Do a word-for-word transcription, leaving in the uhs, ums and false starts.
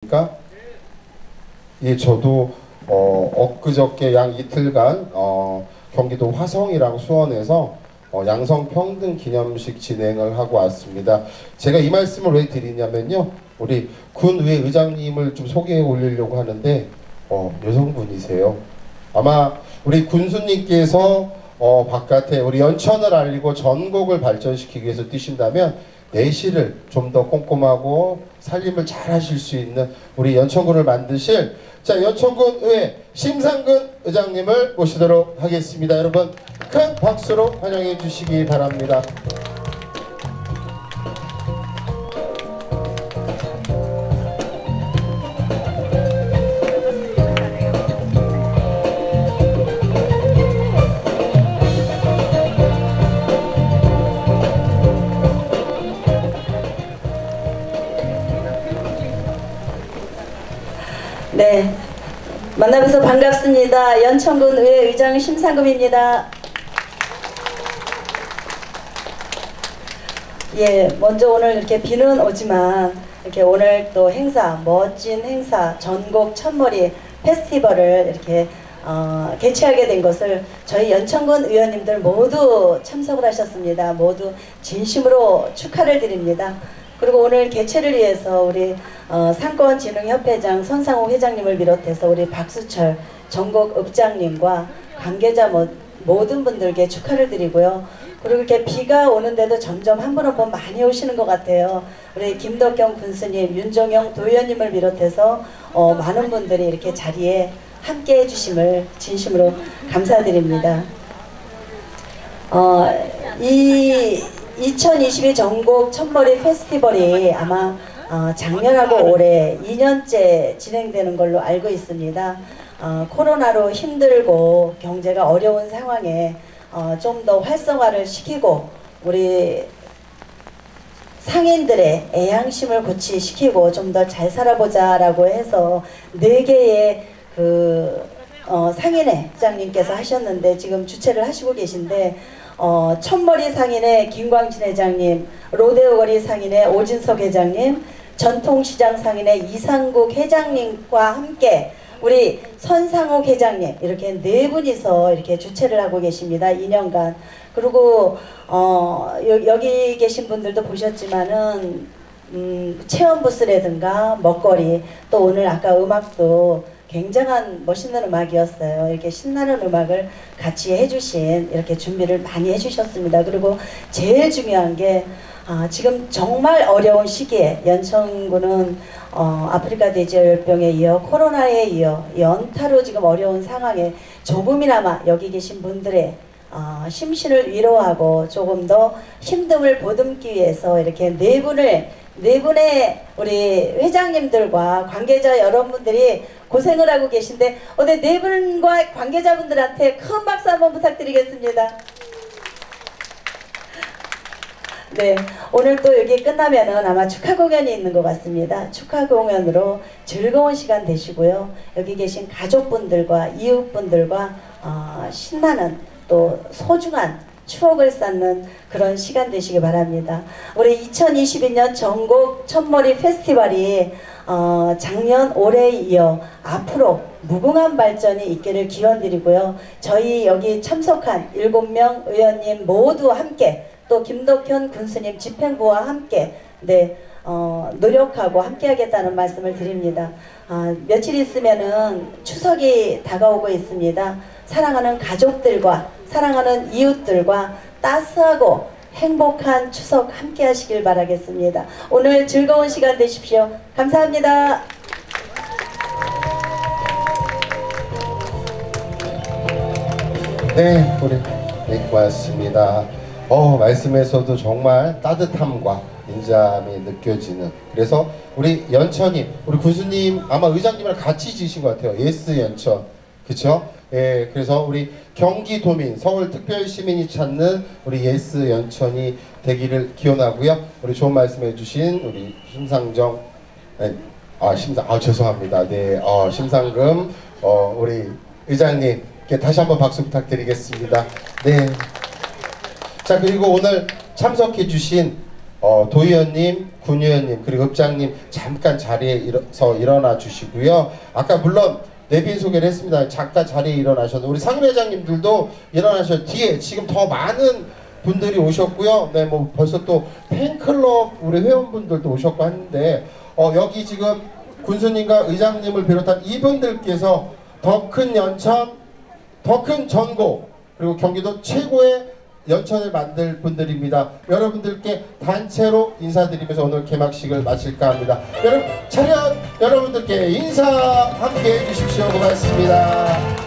안녕하십니까? 예, 저도 어, 엊그저께 양 이틀간 어, 경기도 화성이랑 수원에서 어, 양성평등 기념식 진행을 하고 왔습니다. 제가 이 말씀을 왜 드리냐면요, 우리 군의회 의장님을 좀 소개해 올리려고 하는데 어, 여성분이세요. 아마 우리 군수님께서 어, 바깥에 우리 연천을 알리고 전국을 발전시키기 위해서 뛰신다면 내실을 좀 더 꼼꼼하고 살림을 잘 하실 수 있는 우리 연천군을 만드실, 자, 연천군 의회 심상근 의장님을 모시도록 하겠습니다. 여러분 큰 박수로 환영해 주시기 바랍니다. 네, 만나뵈서 반갑습니다. 연천군 의회 의장 심상금입니다. 예, 먼저 오늘 이렇게 비는 오지만 이렇게 오늘 또 행사, 멋진 행사, 전국 첫머리 페스티벌을 이렇게 어, 개최하게 된 것을 저희 연천군 의원님들 모두 참석을 하셨습니다. 모두 진심으로 축하를 드립니다. 그리고 오늘 개최를 위해서 우리 어, 상권진흥협회장 손상호 회장님을 비롯해서 우리 박수철 전국 읍장님과 관계자 모, 모든 분들께 축하를 드리고요. 그리고 이렇게 비가 오는데도 점점 한 번 한 번 많이 오시는 것 같아요. 우리 김덕경 군수님, 윤종영 도의원님을 비롯해서 어, 많은 분들이 이렇게 자리에 함께 해주심을 진심으로 감사드립니다. 어, 이 이천이십이 전국 첫머리 페스티벌이 아마 어, 작년하고 올해 이 년째 진행되는 걸로 알고 있습니다. 어, 코로나로 힘들고 경제가 어려운 상황에 어, 좀 더 활성화를 시키고 우리 상인들의 애양심을 고취시키고 좀 더 잘 살아보자 라고 해서 네 개의 그 어, 상인회 회장님께서 하셨는데 지금 주최를 하시고 계신데 어, 첫머리 상인의 김광진 회장님, 로데오거리 상인의 오진석 회장님, 전통시장 상인의 이상국 회장님과 함께 우리 선상욱 회장님 이렇게 네 분이서 이렇게 주최를 하고 계십니다. 이 년간. 그리고 어, 여, 여기 계신 분들도 보셨지만은 음, 체험 부스라든가 먹거리, 또 오늘 아까 음악도 굉장한 멋있는 음악이었어요. 이렇게 신나는 음악을 같이 해주신, 이렇게 준비를 많이 해주셨습니다. 그리고 제일 중요한 게 아, 지금 정말 어려운 시기에 연천군은 어, 아프리카 돼지열병에 이어 코로나에 이어 연타로 지금 어려운 상황에 조금이나마 여기 계신 분들의 어, 심신을 위로하고 조금 더 힘듦을 보듬기 위해서 이렇게 네 분을 네 분의 우리 회장님들과 관계자 여러분들이 고생을 하고 계신데 오늘 네 분과 관계자분들한테 큰 박수 한번 부탁드리겠습니다. 네, 오늘 또 여기 끝나면은 아마 축하 공연이 있는 것 같습니다. 축하 공연으로 즐거운 시간 되시고요. 여기 계신 가족분들과 이웃분들과 어, 신나는 또 소중한 추억을 쌓는 그런 시간 되시기 바랍니다. 우리 이천이십이 년 전국 첫머리 페스티벌이 어, 작년 올해에 이어 앞으로 무궁한 발전이 있기를 기원드리고요. 저희 여기 참석한 일곱 명 의원님 모두 함께 또 김덕현 군수님 집행부와 함께 네 어, 노력하고 함께 하겠다는 말씀을 드립니다. 아, 며칠 있으면은 추석이 다가오고 있습니다. 사랑하는 가족들과 사랑하는 이웃들과 따스하고 행복한 추석 함께 하시길 바라겠습니다. 오늘 즐거운 시간 되십시오. 감사합니다. 네, 우리 네, 고맙습니다. 어, 말씀에서도 정말 따뜻함과 인자함이 느껴지는, 그래서 우리 연천님, 우리 군수님 아마 의장님이랑 같이 지으신 것 같아요. 예스 연천, 그쵸? 예, 그래서 우리 경기도민, 서울특별시민이 찾는 우리 예스 연천이 되기를 기원하고요. 우리 좋은 말씀해 주신 우리 심상정, 네, 아 심상, 아 죄송합니다. 네, 어, 심상금, 어, 우리 의장님께 다시 한번 박수 부탁드리겠습니다. 네. 자, 그리고 오늘 참석해 주신 어, 도의원님, 군의원님 그리고 읍장님 잠깐 자리에 일어서 일어나 주시고요. 아까 물론 내빈 소개를 했습니다. 잠깐 자리에 일어나셨는데 우리 상임회장님들도 일어나셔. 뒤에 지금 더 많은 분들이 오셨고요. 네, 뭐 벌써 또 팬클럽 우리 회원분들도 오셨고 하는데 어, 여기 지금 군수님과 의장님을 비롯한 이분들께서 더 큰 연천, 더 큰 전고 그리고 경기도 최고의 연천을 만들 분들입니다. 여러분들께 단체로 인사드리면서 오늘 개막식을 마칠까 합니다. 여러분 차렷 여러분들께 인사 함께 해주십시오. 고맙습니다.